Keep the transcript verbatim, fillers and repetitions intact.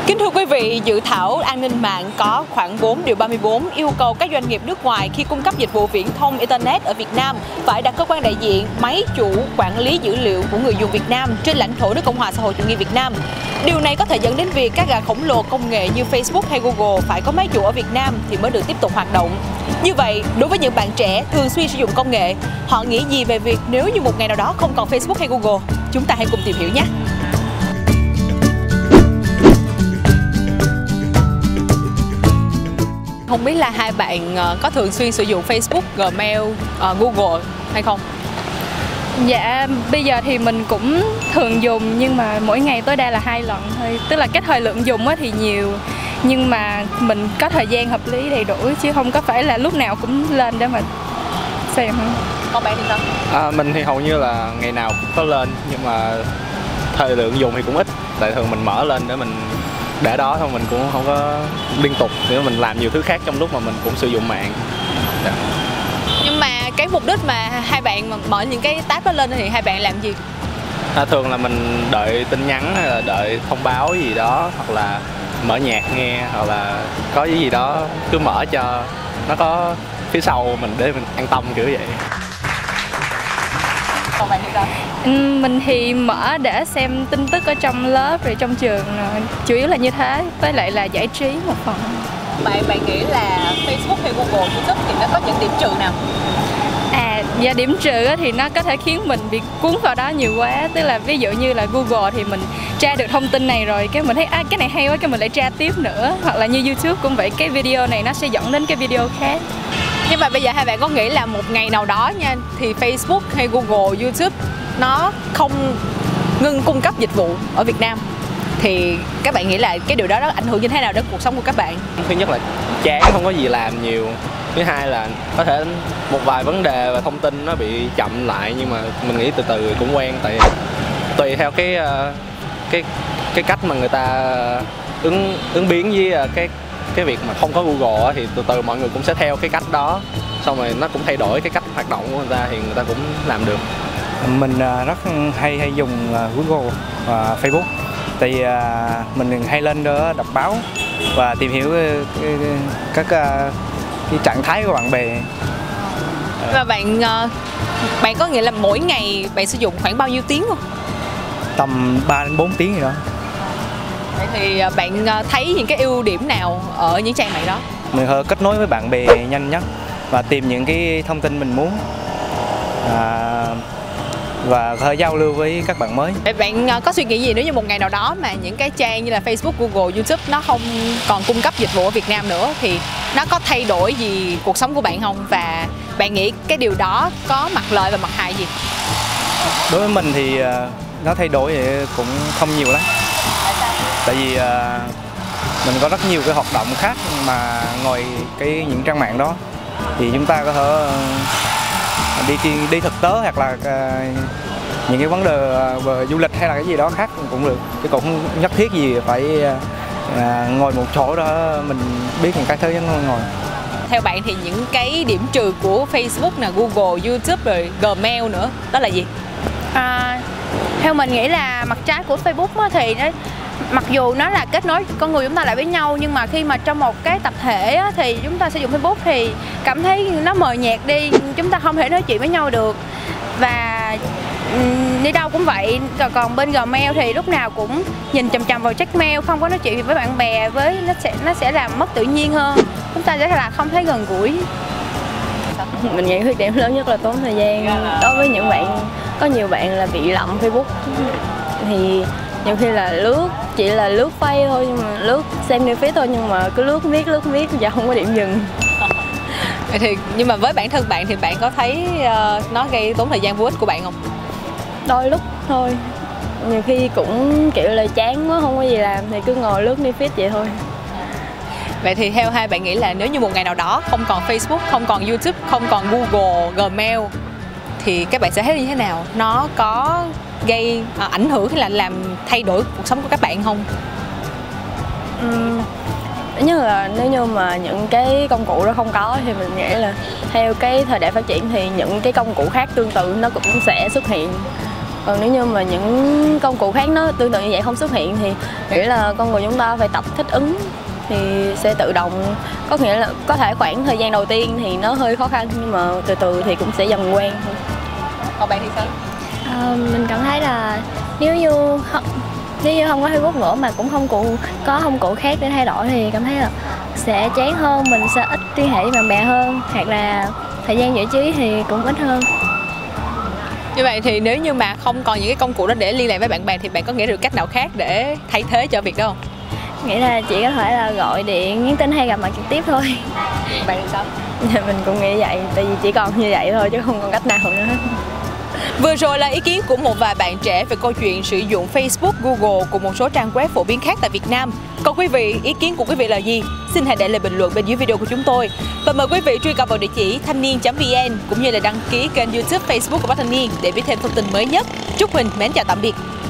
Kính thưa quý vị, dự thảo an ninh mạng có khoảng bốn điều ba mươi bốn yêu cầu các doanh nghiệp nước ngoài khi cung cấp dịch vụ viễn thông Internet ở Việt Nam phải đặt cơ quan đại diện, máy chủ quản lý dữ liệu của người dùng Việt Nam trên lãnh thổ nước Cộng hòa xã hội chủ nghĩa Việt Nam. Điều này có thể dẫn đến việc các gã khổng lồ công nghệ như Facebook hay Google phải có máy chủ ở Việt Nam thì mới được tiếp tục hoạt động. Như vậy, đối với những bạn trẻ thường xuyên sử dụng công nghệ, họ nghĩ gì về việc nếu như một ngày nào đó không còn Facebook hay Google? Chúng ta hãy cùng tìm hiểu nhé! Không biết là hai bạn có thường xuyên sử dụng Facebook, Gmail, Google hay không? Dạ, bây giờ thì mình cũng thường dùng nhưng mà mỗi ngày tối đa là hai lần thôi. Tức là cái thời lượng dùng thì nhiều nhưng mà mình có thời gian hợp lý đầy đủ chứ không có phải là lúc nào cũng lên để mà xem. Còn bạn thì sao? À, mình thì hầu như là ngày nào cũng có lên nhưng mà thời lượng dùng thì cũng ít. Tại thường mình mở lên để mình để đó thôi, mình cũng không có liên tục để mình làm nhiều thứ khác trong lúc mà mình cũng sử dụng mạng. Dạ. Nhưng mà cái mục đích mà hai bạn mở những cái tab đó lên thì hai bạn làm gì? À, thường là mình đợi tin nhắn hay là đợi thông báo gì đó, hoặc là mở nhạc nghe, hoặc là có cái gì đó cứ mở cho nó có phía sau mình để mình an tâm kiểu vậy. Còn bạn thì sao? Mình thì mở để xem tin tức ở trong lớp rồi trong trường, chủ yếu là như thế, với lại là giải trí một phần. Bạn bạn nghĩ là Facebook hay Google, YouTube thì nó có những điểm trừ nào? À, và điểm trừ thì nó có thể khiến mình bị cuốn vào đó nhiều quá. Tức là ví dụ như là Google thì mình tra được thông tin này rồi, cái mình thấy à, cái này hay quá, cái mình lại tra tiếp nữa. Hoặc là như YouTube cũng vậy, cái video này nó sẽ dẫn đến cái video khác. Nhưng mà bây giờ hai bạn có nghĩ là một ngày nào đó nha, thì Facebook hay Google, YouTube nó không ngừng cung cấp dịch vụ ở Việt Nam thì các bạn nghĩ là cái điều đó nó ảnh hưởng như thế nào đến cuộc sống của các bạn? Thứ nhất là chán, không có gì làm nhiều. Thứ hai là có thể một vài vấn đề và thông tin nó bị chậm lại, nhưng mà mình nghĩ từ từ cũng quen. Tại tùy theo cái cái cái cách mà người ta ứng ứng biến với cái cái việc mà không có Google thì từ từ mọi người cũng sẽ theo cái cách đó, xong rồi nó cũng thay đổi cái cách hoạt động của người ta thì người ta cũng làm được. Mình rất hay hay dùng Google và Facebook, thì mình hay lên đó đọc báo và tìm hiểu các cái trạng thái của bạn bè. Và bạn bạn có nghĩa là mỗi ngày bạn sử dụng khoảng bao nhiêu tiếng không? Tầm ba đến bốn tiếng gì đó. Vậy thì bạn thấy những cái ưu điểm nào ở những trang mạng đó? Mình hơi kết nối với bạn bè nhanh nhất và tìm những cái thông tin mình muốn, à, và hơi giao lưu với các bạn mới. Bạn có suy nghĩ gì nếu như một ngày nào đó mà những cái trang như là Facebook, Google, YouTube nó không còn cung cấp dịch vụ ở Việt Nam nữa thì nó có thay đổi gì cuộc sống của bạn không? Và bạn nghĩ cái điều đó có mặt lợi và mặt hại gì? Đối với mình thì nó thay đổi thì cũng không nhiều lắm. Tại vì mình có rất nhiều cái hoạt động khác mà ngoài cái những trang mạng đó thì chúng ta có thể đi đi thực tế hoặc là những cái vấn đề về du lịch hay là cái gì đó khác cũng được, chứ cũng không nhất thiết gì phải ngồi một chỗ đó mình biết những cái thứ nó ngồi. Theo bạn thì những cái điểm trừ của Facebook nè, Google, YouTube rồi Gmail nữa đó là gì? À, theo mình nghĩ là mặt trái của Facebook thì nó mặc dù nó là kết nối con người chúng ta lại với nhau, nhưng mà khi mà trong một cái tập thể á, thì chúng ta sử dụng Facebook thì cảm thấy nó mờ nhạt đi, chúng ta không thể nói chuyện với nhau được và um, đi đâu cũng vậy. Còn bên Gmail thì lúc nào cũng nhìn chằm chằm vào check mail, không có nói chuyện với bạn bè, với nó sẽ nó sẽ làm mất tự nhiên hơn, chúng ta sẽ là không thấy gần gũi. Mình nghĩ khuyết điểm lớn nhất là tốn thời gian. Đối với những bạn, có nhiều bạn là bị lậm Facebook thì nhiều khi là lướt, chỉ là lướt phay thôi, nhưng mà lướt xem new feed thôi, nhưng mà cứ lướt miết lướt miết và không có điểm dừng. Thì nhưng mà với bản thân bạn thì bạn có thấy uh, nó gây tốn thời gian vô ích của bạn không? Đôi lúc thôi, nhiều khi cũng kiểu là chán quá không có gì làm thì cứ ngồi lướt new feed vậy thôi. Vậy thì theo hai bạn nghĩ là nếu như một ngày nào đó không còn Facebook, không còn YouTube, không còn Google, Gmail thì các bạn sẽ thấy như thế nào? Nó có gây à, ảnh hưởng hay là làm thay đổi cuộc sống của các bạn không? Uhm, nhất là nếu như mà những cái công cụ đó không có thì mình nghĩ là theo cái thời đại phát triển thì những cái công cụ khác tương tự nó cũng sẽ xuất hiện. Còn nếu như mà những công cụ khác nó tương tự như vậy không xuất hiện thì nghĩ là con người chúng ta phải tập thích ứng thì sẽ tự động, có nghĩa là có thể khoảng thời gian đầu tiên thì nó hơi khó khăn nhưng mà từ từ thì cũng sẽ dần quen. Còn bạn thì sao? À, mình cảm thấy là nếu như không, nếu như không có Facebook nữa mà cũng không cụ có công cụ khác để thay đổi thì cảm thấy là sẽ chán hơn, mình sẽ ít liên hệ với bạn bè hơn, hoặc là thời gian giải trí thì cũng ít hơn. Như vậy thì nếu như mà không còn những cái công cụ đó để liên lạc với bạn bè thì bạn có nghĩ được cách nào khác để thay thế cho việc đó không? Nghĩ là chỉ có thể là gọi điện, nhắn tin hay gặp mặt trực tiếp thôi. Bạn thì sao? Mình cũng nghĩ vậy, tại vì chỉ còn như vậy thôi chứ không còn cách nào nữa. Vừa rồi là ý kiến của một vài bạn trẻ về câu chuyện sử dụng Facebook, Google cùng một số trang web phổ biến khác tại Việt Nam. Còn quý vị, ý kiến của quý vị là gì? Xin hãy để lại bình luận bên dưới video của chúng tôi. Và mời quý vị truy cập vào địa chỉ thanh niên chấm vn cũng như là đăng ký kênh YouTube, Facebook của Báo Thanh Niên để biết thêm thông tin mới nhất. Trúc Huỳnh mến chào tạm biệt.